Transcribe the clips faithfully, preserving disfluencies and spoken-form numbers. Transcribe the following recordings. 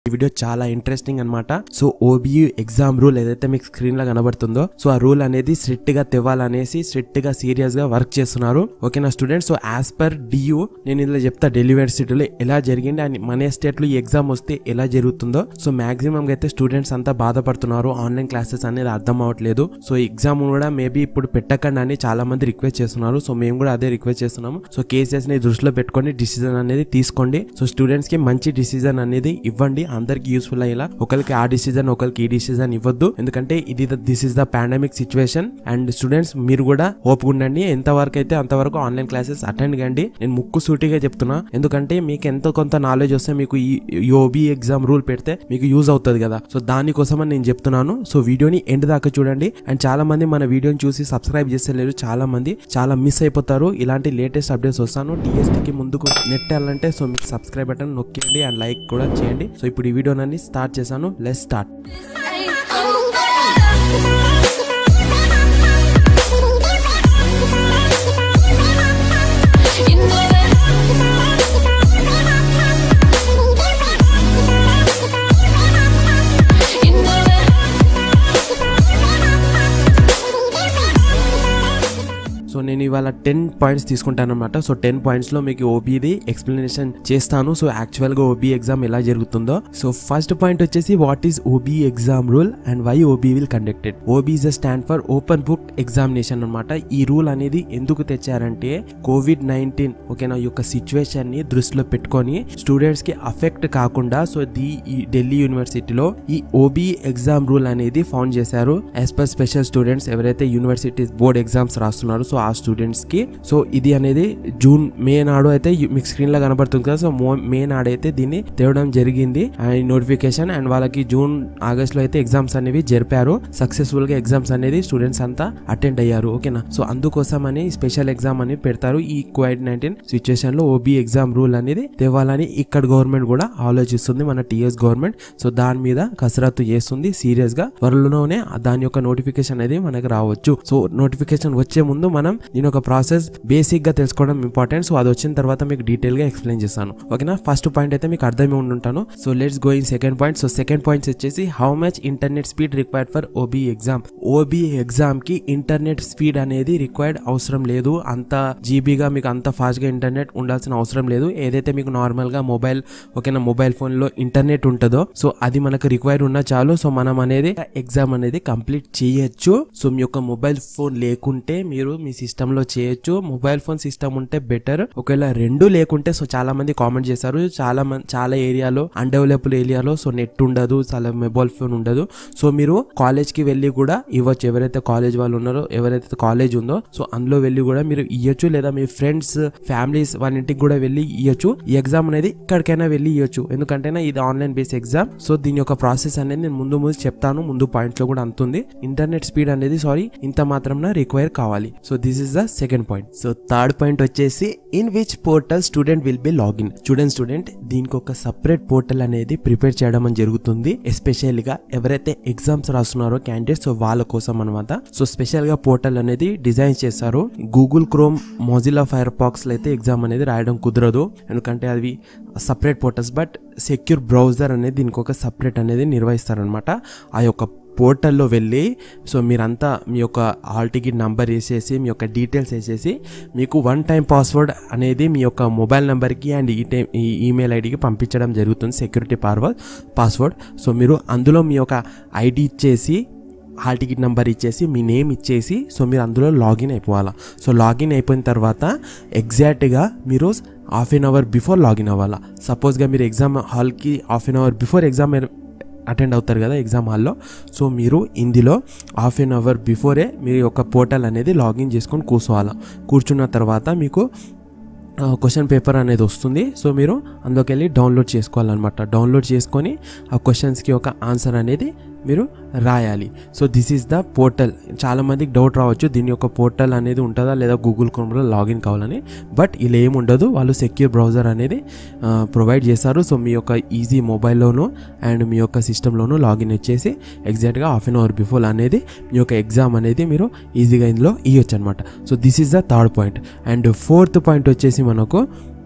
ఈ వీడియో చాలా ఇంట్రెస్టింగ్ అన్నమాట. సో ఓబియు ఎగ్జామ్ రూల్ ఏదైతే మీకు స్క్రీన్ లో కనబడుతుందో సో ఆ రూల్ అనేది స్ట్రిక్ట్ గా తెవ్వాలనేసి స్ట్రిక్ట్ గా సీరియస్ గా వర్క్ చేస్తున్నారు. ఓకేనా students. So as per DU నేను ఇందులో చెప్తా ఢిల్లీ యూనివర్సిటీలో ఎలా జరిగింది అండ్ మన స్టేట్ లో ఈ ఎగ్జామ్ వస్తే ఎలా జరుగుతుందో. సో మాక్సిమం అయితే స్టూడెంట్స్ అంతా బాధపడుతున్నారు, ఆన్లైన్ క్లాసెస్ అనేది అర్థం అవ్వట్లేదు. సో ఎగ్జామ్ కూడా మేబీ ఇప్పుడు పెట్టకండి అని చాలా మంది రిక్వెస్ట్ చేస్తున్నారు. సో మేము కూడా అదే రిక్వెస్ట్ చేస్తున్నాము. సో కేసెస్ ని దృష్టిలో పెట్టుకొని డిసిజన్ అనేది తీసుకోండి. సో స్టూడెంట్స్ కి మంచి డిసిజన్ అనేది ఇవ్వండి, అందరికి యూస్ఫుల్ అయ్యేలా. ఒకరికి ఆ డిసిజన్ ఒకరికి ఈ డిసిజన్ ఇవ్వద్దు, ఎందుకంటే ఇది this is the pandemic situation. And students మీరు కూడా హోప్ ఉండండి, ఎంతవరకు అయితే అంతవరకు ఆన్లైన్ క్లాసెస్ అటెండ్ కండి. నేను ముక్కు సూటిగా చెప్తున్నా, ఎందుకంటే మీకు ఎంతో కొంత నాలెడ్జ్ వస్తే మీకు ఈ ఓబీ ఎగ్జామ్ రూల్ పెడితే మీకు యూజ్ అవుతుంది కదా. సో దానికోసమని నేను చెప్తున్నాను. సో వీడియోని ఎండ్ దాకా చూడండి. అండ్ చాలా మంది మన వీడియోని చూసి సబ్స్క్రైబ్ చేస్తలేరు, చాలా మంది చాలా మిస్ అయిపోతారు. ఇలాంటి లేటెస్ట్ అప్డేట్స్ వస్తాను టీఎస్టీకి ముందుకు నెట్టాలంటే. సో మీకు సబ్స్క్రైబ్ బటన్ నొక్కేయండి అండ్ లైక్ కూడా చేయండి. సో ఇప్పుడు ఈ వీడియోని స్టార్ట్ చేశాను. Let's start. సో నేను ఇవాళ టెన్ పాయింట్స్ తీసుకుంటాను అనమాట. సో టెన్ పాయింట్స్ లో మీకు ఓబీది ఎక్స్ప్లెనేషన్ చేస్తాను. సో యాక్చువల్ గా ఓబీ ఎగ్జామ్ ఎలా జరుగుతుందో. సో ఫస్ట్ పాయింట్ వచ్చేసి what is OB exam rule and why OB will conducted. OB is stand for open book examination అనమాట. ఈ రూల్ అనేది ఎందుకు తెచ్చారంటే కోవిడ్ నైన్టీన్ ఓకేనా ఈ యొక్క సిచ్యువేషన్ ని దృష్టిలో పెట్టుకొని స్టూడెంట్స్ కి అఫెక్ట్ కాకుండా సో ది ఢిల్లీ యూనివర్సిటీలో ఈ ఓబీ ఎగ్జామ్ రూల్ అనేది ఫౌండ్ చేశారు. యాజ్ పర్ స్పెషల్ స్టూడెంట్స్ ఎవరైతే యూనివర్సిటీ బోర్డ్ ఎగ్జామ్స్ రాస్తున్నారో సో ఆ స్టూడెంట్స్ కి. సో ఇది అనేది జూన్ మే నాడు అయితే మీకు స్క్రీన్ లో కనబడుతుంది కదా. సో మే నాడు అయితే దీన్ని తేవడం జరిగింది అండ్ నోటిఫికేషన్. అండ్ వాళ్ళకి జూన్ ఆగస్ట్ లో అయితే ఎగ్జామ్స్ అనేవి జరిపారు. సక్సెస్ఫుల్ గా ఎగ్జామ్స్ అనేది స్టూడెంట్స్ అంతా అటెండ్ అయ్యారు. ఓకేనా. సో అందుకోసం అని స్పెషల్ ఎగ్జామ్ అని పెడతారు. ఈ కోవిడ్ నైన్టీన్ సిచ్యువేషన్ లో ఓబీ ఎగ్జామ్ రూల్ అనేది తేవాలని ఇక్కడ గవర్నమెంట్ కూడా ఆలోచిస్తుంది, మన టీఎస్ గవర్నమెంట్. సో దాని మీద కసరత్తు చేస్తుంది సీరియస్ గా. త్వరలోనే దాని యొక్క నోటిఫికేషన్ అనేది మనకు రావచ్చు. సో నోటిఫికేషన్ వచ్చే ముందు మనం దీని ఒక ప్రాసెస్ బేసిక్ గా తెలుసుకోవడం ఇంపార్టెంట్. సో అది వచ్చిన తర్వాత మీకు డీటెయిల్ గా ఎక్స్ప్లెయిన్ చేస్తాను. ఓకేనా. ఫస్ట్ పాయింట్ అయితే మీకు అర్థమే ఉండుంటాను. So let's go in second point. So second points వచ్చేసి how much internet speed required for OB exam. OB exam కి ఇంటర్నెట్ స్పీడ్ అనేది రిక్వైర్డ్ అవసరం లేదు. అంత జీబీగా మీకు అంత ఫాస్ట్ గా ఇంటర్నెట్ ఉండాల్సిన అవసరం లేదు. ఏదైతే మీకు నార్మల్ గా మొబైల్ ఓకేనా మొబైల్ ఫోన్ లో ఇంటర్నెట్ ఉంటుందో సో అది మనకు రిక్వైర్ ఉన్నా చాలు. సో మనం అనేది ఎగ్జామ్ అనేది కంప్లీట్ చేయొచ్చు. సో మీ యొక్క మొబైల్ ఫోన్ లేకుంటే మీరు మీ సిస్టమ్ లో చేయొచ్చు. మొబైల్ ఫోన్ సిస్టమ్ ఉంటే బెటర్. ఒకవేళ రెండు లేకుంటే సో చాలా మంది కామెంట్ చేశారు, చాలా మంది చాలా ఏరియాలో అన్డెవలప్డ్ ఏరియాలో సో నెట్ ఉండదు, చాలా మొబైల్ ఫోన్ ఉండదు. సో మీరు కాలేజ్ కి వెళ్ళి కూడా ఇవ్వచ్చు. ఎవరైతే కాలేజ్ వాళ్ళు ఉన్నారో ఎవరైతే కాలేజ్ ఉందో సో అందులో వెళ్ళి కూడా మీరు ఇవ్వచ్చు, లేదా మీ ఫ్రెండ్స్ ఫ్యామిలీస్ వాళ్ళ ఇంటికి కూడా వెళ్ళి ఇవ్వచ్చు. ఈ ఎగ్జామ్ అనేది ఎక్కడికైనా వెళ్ళి ఇవ్వచ్చు, ఎందుకంటే ఇది ఆన్లైన్ బేస్ ఎగ్జామ్. సో దీని యొక్క ప్రాసెస్ అనేది నేను ముందు ముందు చెప్తాను, ముందు పాయింట్స్ లో కూడా అంతుంది. ఇంటర్నెట్ స్పీడ్ అనేది సారీ ఇంత మాత్రం రిక్వైర్ కావాలి. So this is the second point. So third point వచ్చేసి in which portal student will be login. Student student దీనికి ఒక సపరేట్ పోర్టల్ అనేది ప్రిపేర్ చేయడం అని జరుగుతుంది. ఎస్పెషల్ గా ఎవరైతే ఎగ్జామ్స్ రాస్తున్నారో క్యాండిడేట్స్ సో వాళ్ళ కోసం అనమాట. సో స్పెషల్ గా పోర్టల్ అనేది డిజైన్ చేశారు. Google Chrome Mozilla Firefox లో అయితే ఎగ్జామ్ అనేది రాయడం కుదరదు, ఎందుకంటే అవి separate portals. But secure browser అనేది దీనికి ఒక సపరేట్ అనేది నిర్వహిస్తారనమాట. ఆ యొక్క పోర్టల్లో వెళ్ళి సో మీరంతా మీ యొక్క హాల్ టికెట్ నంబర్ వేసేసి మీ యొక్క డీటెయిల్స్ వేసేసి మీకు వన్ టైం పాస్వర్డ్ అనేది మీ యొక్క మొబైల్ నెంబర్కి అండ్ ఈ టైం ఈ ఈమెయిల్ ఐడికి పంపించడం జరుగుతుంది, సెక్యూరిటీ పార్వర్డ్ పాస్వర్డ్. సో మీరు అందులో మీ యొక్క ఐడి ఇచ్చేసి హాల్ టికెట్ నెంబర్ ఇచ్చేసి మీ నేమ్ ఇచ్చేసి సో మీరు అందులో లాగిన్ అయిపోవాలా. సో లాగిన్ అయిపోయిన తర్వాత ఎగ్జాక్ట్గా మీరు half an hour before login అవ్వాలా. సపోజ్గా మీరు ఎగ్జామ్ హాల్కి half an hour before exam attend అవుతారు కదా ఎగ్జామ్ హాల్లో. సో మీరు ఇందులో హాఫ్ ఎన్ అవర్ బిఫోరే మీరు యొక్క పోర్టల్ అనేది లాగిన్ చేసుకొని కూర్చోవాలా. కూర్చున్న తర్వాత మీకు క్వశ్చన్ పేపర్ అనేది వస్తుంది. సో మీరు అందులోకి వెళ్ళి డౌన్లోడ్ చేసుకోవాలన్నమాట. డౌన్లోడ్ చేసుకొని ఆ క్వశ్చన్స్కి ఒక ఆన్సర్ అనేది మీరు రాయాలి. So this is the portal. చాలా మందికి డౌట్ రావచ్చు దీని యొక్క పోర్టల్ అనేది ఉంటుందా లేదా గూగుల్ క్రోమ్లో లాగిన్ కావాలని. బట్ ఇలా ఏమి ఉండదు, వాళ్ళు సెక్యూర్ బ్రౌజర్ అనేది ప్రొవైడ్ చేస్తారు. సో మీ యొక్క ఈజీ మొబైల్లోను అండ్ మీ యొక్క సిస్టంలోను లాగిన్ వచ్చేసి ఎగ్జాక్ట్గా హాఫ్ అన్ అవర్ బిఫోర్ అనేది మీ యొక్క ఎగ్జామ్ అనేది మీరు ఈజీగా ఇందులో ఇవ్వచ్చు అనమాట. So this is the third point. And fourth point వచ్చేసి మనకు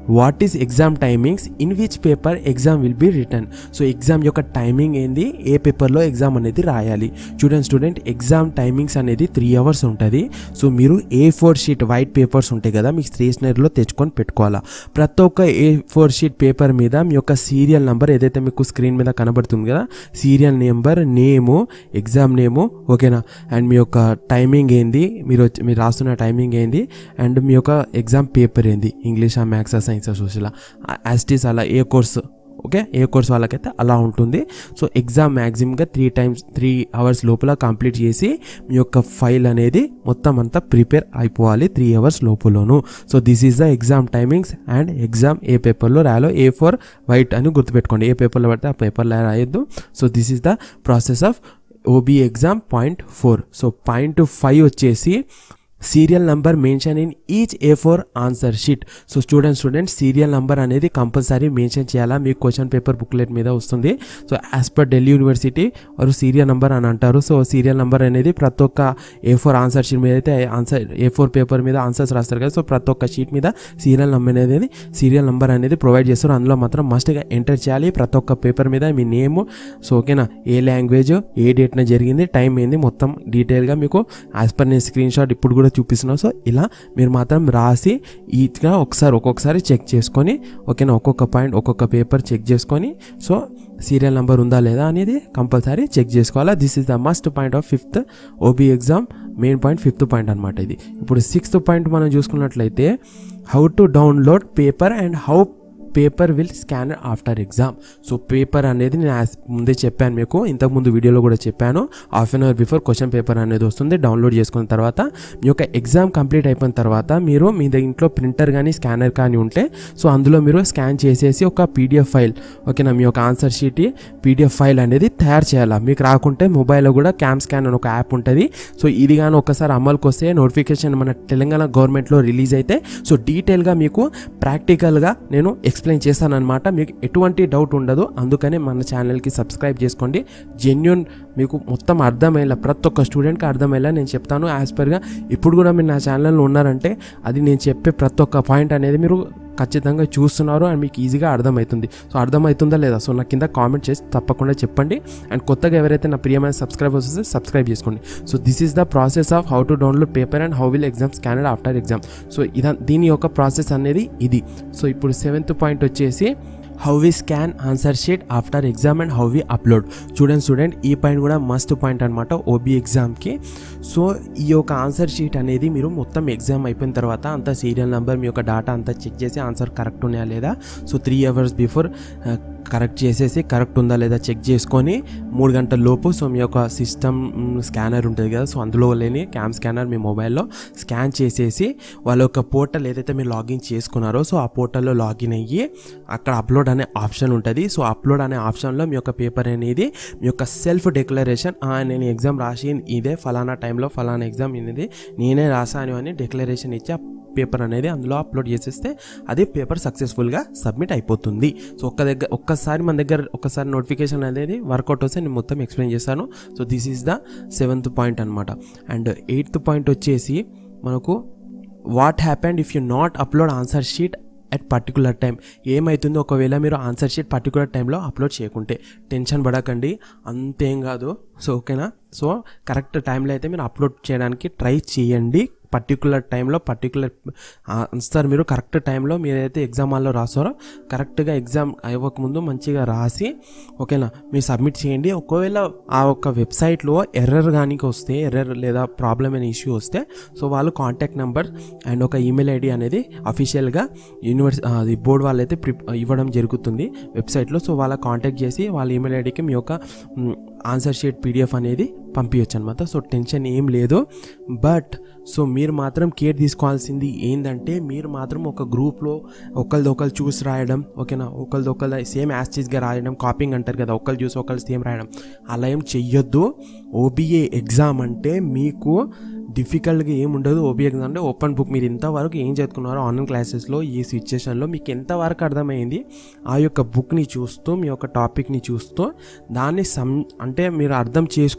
what is exam timings, in which paper exam will be written. So exam యొక్క టైమింగ్ ఏంది, ఏ పేపర్లో ఎగ్జామ్ అనేది రాయాలి. చూడండి స్టూడెంట్, ఎగ్జామ్ టైమింగ్స్ అనేది త్రీ అవర్స్ ఉంటుంది. సో మీరు A four sheet white papers ఉంటాయి కదా మీకు స్టేషనరీలో తెచ్చుకొని పెట్టుకోవాలా. ప్రతి ఒక్క ఏ ఫోర్ షీట్ పేపర్ మీద మీ యొక్క సీరియల్ నెంబర్ ఏదైతే మీకు స్క్రీన్ మీద కనబడుతుంది కదా, serial number, name, exam name, ఓకేనా, అండ్ మీ యొక్క టైమింగ్ ఏంది, మీరు మీరు రాస్తున్న టైమింగ్ ఏంది, అండ్ మీ యొక్క ఎగ్జామ్ పేపర్ ఏంది, ఇంగ్లీషా, మ్యాథ్సా, సైన్సా, సోషలా, యాస్టీస్ అలా ఏ కోర్సు, ఓకే, ఏ కోర్స్ వాళ్ళకైతే అలా ఉంటుంది. సో ఎగ్జామ్ మ్యాక్సిమంగా త్రీ టైమ్స్ త్రీ అవర్స్ లోపల కంప్లీట్ చేసి మీ యొక్క ఫైల్ అనేది మొత్తం అంతా ప్రిపేర్ అయిపోవాలి త్రీ అవర్స్ లోపలను. So this is the exam timings and exam ఏ పేపర్లో రాయాలో, ఏ ఫర్ వైట్ అని గుర్తుపెట్టుకోండి. ఏ పేపర్లో పడితే ఆ పేపర్లో రాయొద్దు. So this is the process of OB exam. Point four. So point five వచ్చేసి serial number mention in each A four answer sheet. So student student serial number అనేది కంపల్సరీ మెన్షన్ చేయాలా. మీకు క్వశ్చన్ పేపర్ బుక్లెట్ మీద వస్తుంది. So as per Delhi university వారు serial number అని అంటారు. So serial number అనేది ప్రతి ఒక్క ఏ ఫోర్ ఆన్సర్ షీట్ మీద అయితే ఆన్సర్ ఏ ఫోర్ పేపర్ మీద ఆన్సర్స్ రాస్తారు కదా, సో ప్రతి ఒక్క షీట్ మీద సీరియల్ నంబర్ అనేది సీరియల్ నంబర్ అనేది ప్రొవైడ్ చేస్తారు. అందులో మాత్రం మస్ట్గా ఎంటర్ చేయాలి. ప్రతి ఒక్క పేపర్ మీద మీ నేమ్, సో ఓకేనా, ఏ లాంగ్వేజ్, ఏ డేట్న జరిగింది, టైం ఏంది, మొత్తం డీటెయిల్గా మీకు యాజ్ పర్ నేను స్క్రీన్ షాట్ ఇప్పుడు కూడా చూపిస్తున్నాం. సో ఇలా మీరు మాత్రం రాసి ఈచ్గా ఒకసారి ఒక్కొక్కసారి చెక్ చేసుకొని, ఓకేనా, ఒక్కొక్క పాయింట్ ఒక్కొక్క పేపర్ చెక్ చేసుకొని, సో సీరియల్ నెంబర్ ఉందా లేదా అనేది కంపల్సరీ చెక్ చేసుకోవాలా. This is the must point of fifth OB exam main point, fifth point అనమాట ఇది. ఇప్పుడు సిక్స్త్ పాయింట్ మనం చూసుకున్నట్లయితే how to download paper and how paper will scan after exam. So paper అనేది నేను ముందే చెప్పాను మీకు, ఇంతకుముందు వీడియోలో కూడా చెప్పాను. Half an hour before question paper అనేది వస్తుంది. డౌన్లోడ్ చేసుకున్న తర్వాత మీ యొక్క ఎగ్జామ్ కంప్లీట్ అయిపోయిన తర్వాత మీరు మీ ఇంట్లో ప్రింటర్ కానీ స్కానర్ కానీ ఉంటే సో అందులో మీరు స్కాన్ చేసేసి ఒక పీడిఎఫ్ ఫైల్, ఓకేనా, మీ యొక్క ఆన్సర్ షీట్ పీడిఎఫ్ ఫైల్ అనేది తయారు చేయాలి. మీకు రాకుంటే మొబైల్లో కూడా క్యామ్ స్కాన్ అని ఒక యాప్ ఉంటుంది. సో ఇది కానీ ఒకసారి అమలుకి వస్తే నోటిఫికేషన్ మన తెలంగాణ గవర్నమెంట్లో రిలీజ్ అయితే సో డీటెయిల్గా మీకు ప్రాక్టికల్గా నేను ఎక్స్ప్లెయిన్ చేస్తానన్నమాట. మీకు ఎటువంటి డౌట్ ఉండదు. అందుకనే మన ఛానల్కి సబ్స్క్రైబ్ చేసుకోండి. జెన్యూన్ మీకు మొత్తం అర్థమయ్యేలా, ప్రతి ఒక్క స్టూడెంట్కి అర్థమయ్యేలా నేను చెప్తాను. యాజ్ పర్గా ఇప్పుడు కూడా మీరు నా ఛానల్లో ఉన్నారంటే అది నేను చెప్పే ప్రతి ఒక్క పాయింట్ అనేది మీరు ఖచ్చితంగా చూస్తున్నారు అండ్ మీకు ఈజీగా అర్థమవుతుంది. సో అర్థమవుతుందా లేదా సో నా కింద కామెంట్ చేసి తప్పకుండా చెప్పండి. అండ్ కొత్తగా ఎవరైతే నా ప్రియమైన సబ్స్క్రైబర్స్ వస్తే సబ్స్క్రైబ్ చేసుకోండి. So this is the process of how to download paper and how will exam scanner after exam. So ఇదా దీని యొక్క ప్రాసెస్ అనేది ఇది. సో ఇప్పుడు సెవెంత్ పాయింట్ వచ్చేసి how we scan answer sheet after exam and how we upload. చూడండి student, ఈ point కూడా మస్ట్ పాయింట్ అనమాట ఓబీ ఎగ్జామ్కి. సో ఈ యొక్క ఆన్సర్ షీట్ అనేది మీరు మొత్తం ఎగ్జామ్ అయిపోయిన తర్వాత అంతా సీరియల్ నెంబర్, మీ యొక్క డేటా అంతా చెక్ చేసి ఆన్సర్ కరెక్ట్ ఉన్నాయా లేదా so three hours before correct చేసేసి కరెక్ట్ ఉందా లేదా చెక్ చేసుకొని మూడు గంటల లోపు సో మీ యొక్క సిస్టమ్ స్కానర్ ఉంటుంది కదా సో అందులో లేని క్యామ్ స్కానర్ మీ మొబైల్లో స్కాన్ చేసేసి వాళ్ళ యొక్క పోర్టల్ ఏదైతే మీరు లాగిన్ చేసుకున్నారో సో ఆ పోర్టల్లో లాగిన్ అయ్యి అక్కడ అప్లోడ్ అనే ఆప్షన్ ఉంటుంది. సో అప్లోడ్ అనే ఆప్షన్లో మీ యొక్క పేపర్ అనేది మీ యొక్క సెల్ఫ్ డిక్లరేషన్, నేను ఎగ్జామ్ రాసి ఇదే ఫలానా టైంలో ఫలానా ఎగ్జామ్ ఇది నేనే రాసాను అని డిక్లరేషన్ ఇచ్చి పేపర్ అనేది అందులో అప్లోడ్ చేసేస్తే అది పేపర్ సక్సెస్ఫుల్గా సబ్మిట్ అయిపోతుంది. సో ఒక్క దగ్గర ఒక్కసారి మన దగ్గర ఒక్కసారి నోటిఫికేషన్ అనేది వర్కౌట్ వస్తే నేను మొత్తం ఎక్స్ప్లెయిన్ చేస్తాను. So this is the seventh point అనమాట. అండ్ ఎయిత్ పాయింట్ వచ్చేసి మనకు what happened if you not upload answer sheet at particular time. ఏమవుతుందో ఒకవేళ మీరు ఆన్సర్ షీట్ పర్టికులర్ టైంలో అప్లోడ్ చేయకుంటే టెన్షన్ పడకండి, అంతేం కాదు. సో ఓకేనా, సో కరెక్ట్ టైంలో అయితే మీరు అప్లోడ్ చేయడానికి ట్రై చేయండి. పర్టికులర్ టైంలో పర్టికులర్ ఆన్సర్ మీరు కరెక్ట్ టైంలో మీరైతే ఎగ్జామ్ హాల్లో రాస్తారో కరెక్ట్గా ఎగ్జామ్ అవ్వకముందు మంచిగా రాసి ఓకేనా మీరు సబ్మిట్ చేయండి. ఒకవేళ ఆ ఒక్క వెబ్సైట్లో ఎర్రర్ కానీ వస్తే ఎర్రర్ లేదా ప్రాబ్లమ్ అనే ఇష్యూ వస్తే సో వాళ్ళు కాంటాక్ట్ నెంబర్ అండ్ ఒక ఈమెయిల్ ఐడి అనేది అఫీషియల్గా యూనివర్సిటీ అది బోర్డు వాళ్ళైతే ప్రి ఇవ్వడం జరుగుతుంది వెబ్సైట్లో. సో వాళ్ళ కాంటాక్ట్ చేసి వాళ్ళ ఈమెయిల్ ఐడికి మీ యొక్క ఆన్సర్ షీట్ పీడిఎఫ్ అనేది పంపించచ్చు అనమాట. సో టెన్షన్ ఏం లేదు. బట్ సో మీరు మాత్రం కేర్ తీసుకోవాల్సింది ఏంటంటే మీరు మాత్రం ఒక గ్రూప్లో ఒకరిది ఒకరు చూసి రాయడం ఓకేనా, ఒకరిది ఒకరు సేమ్ యాస్టీస్గా రాయడం, కాపింగ్ అంటారు కదా, ఒకరు చూసి ఒకరు సేమ్ రాయడం అలా ఏం చెయ్యొద్దు. ఓబీఏ ఎగ్జామ్ అంటే మీకు డిఫికల్ట్గా ఏమి ఉండదు. ఓబీ ఎగ్జామ్ అంటే ఓపెన్ బుక్. మీరు ఇంతవరకు ఏం చదువుకున్నారో ఆన్లైన్ క్లాసెస్లో ఈ సిచ్యుయేషన్లో మీకు ఎంతవరకు అర్థమైంది ఆ యొక్క బుక్ని చూస్తూ మీ యొక్క టాపిక్ని చూస్తూ దాన్ని సమ్ అంటే మీరు అర్థం చేసుకుంటూ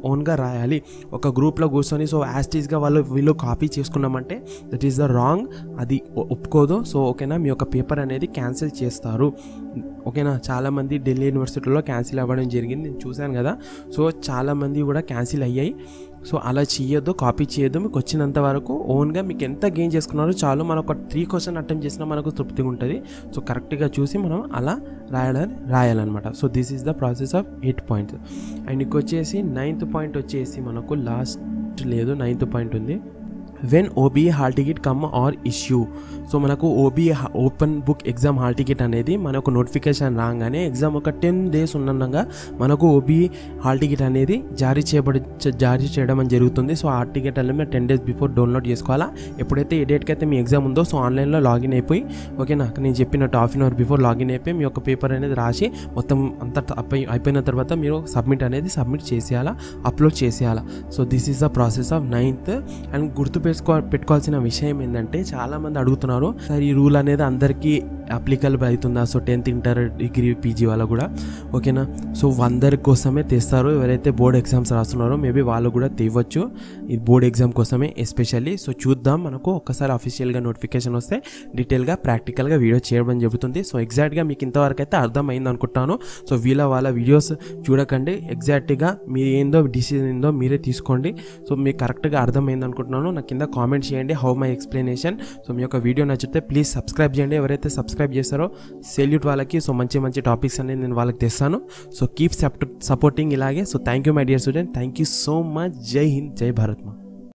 ఓన్గా రాయాలి. ఒక గ్రూప్లో కూర్చొని సో యాస్టీస్గా వాళ్ళు వీళ్ళు కాపీ చేసుకున్నామంటే దట్ ఈస్ ద రాంగ్, అది ఒప్పుకోదు. సో ఓకేనా, మీ యొక్క పేపర్ అనేది క్యాన్సిల్ చేస్తారు. ఓకేనా, చాలామంది ఢిల్లీ యూనివర్సిటీలో క్యాన్సిల్ అవ్వడం జరిగింది, నేను చూశాను కదా. సో చాలామంది కూడా క్యాన్సిల్ అయ్యాయి. సో అలా చేయొద్దు, కాపీ చేయొద్దు. మీకు వచ్చినంత వరకు ఓన్గా మీకు ఎంత గెయిన్ చేసుకున్నారో చాలు. మనం ఒక త్రీ క్వశ్చన్ అటెంప్ట్ చేసినా మనకు తృప్తిగా ఉంటుంది. సో కరెక్ట్గా చూసి మనం అలా రాయాలని రాయాలన్నమాట. So this is the process of eight points. And ఇంక వచ్చేసి నైన్త్ పాయింట్ వచ్చేసి మనకు లాస్ట్ లేదు, నైన్త్ పాయింట్ ఉంది. When OBA hall ticket come or issue. So మనకు OBA open book exam hall ticket అనేది మనకు నోటిఫికేషన్ రాగానే ఎగ్జామ్ ఒక టెన్ డేస్ ఉండగా మనకు ఓబీఏ హాల్ టికెట్ అనేది జారీ చేయబడి జారీ చేయడం అని జరుగుతుంది. సో హాల్ టికెట్ అనేది మీరు టెన్ డేస్ బిఫోర్ డౌన్లోడ్ చేసుకోవాలా. ఎప్పుడైతే ఏ డేట్కి అయితే మీ ఎగ్జామ్ ఉందో సో ఆన్లైన్లో లాగిన్ అయిపోయి ఓకేనా, నేను చెప్పినట్టు half an hour before login అయిపోయి మీ యొక్క పేపర్ అనేది రాసి మొత్తం అంతా అయిపోయిన తర్వాత మీరు సబ్మిట్ అనేది సబ్మిట్ చేసేయాలా, అప్లోడ్ చేసేయాలా. So this is the process of ninth. And గుర్తు పెట్టుకో పెట్టుకోవాల్సిన విషయం ఏంటంటే చాలామంది అడుగుతున్నారు, సార్ ఈ రూల్ అనేది అందరికీ అప్లికబుల్ అవుతుందా? So tenth inter degree PG వాళ్ళ కూడా ఓకేనా. సో అందరి కోసమే తెస్తారు, ఎవరైతే బోర్డ్ ఎగ్జామ్స్ రాస్తున్నారో మేబీ వాళ్ళు కూడా తేవచ్చు ఈ బోర్డ్ ఎగ్జామ్ కోసమే ఎస్పెషల్లీ. సో చూద్దాం, మనకు ఒక్కసారి అఫీషియల్గా నోటిఫికేషన్ వస్తే డీటెయిల్గా ప్రాక్టికల్గా వీడియో చేయడం జరుగుతుంది. సో ఎగ్జాక్ట్గా మీకు ఇంతవరకు అయితే అర్థమైంది అనుకుంటాను. సో వీళ్ళ వాళ్ళ వీడియోస్ చూడకండి, ఎగ్జాక్ట్గా మీరు ఏందో డిసిజన్ ఏందో మీరే తీసుకోండి. సో మీకు కరెక్ట్గా అర్థమైంది అనుకుంటున్నాను. నా కింద కామెంట్ చేయండి హౌ మై ఎక్స్ప్లెనేషన్. సో మీ యొక్క వీడియో నచ్చితే ప్లీజ్ సబ్స్క్రైబ్ చేయండి. ఎవరైతే సబ్స్క్రైబ్ చేస్తారో సెల్యూట్ వాళ్ళకి. సో మంచి మంచి టాపిక్స్ అనేది నేను వాళ్ళకి తెస్తాను. సో కీప్ సపోర్టింగ్ ఇలాగే. So thank you my dear student, thank you so much. జై హింద్, జై భారత్ మా.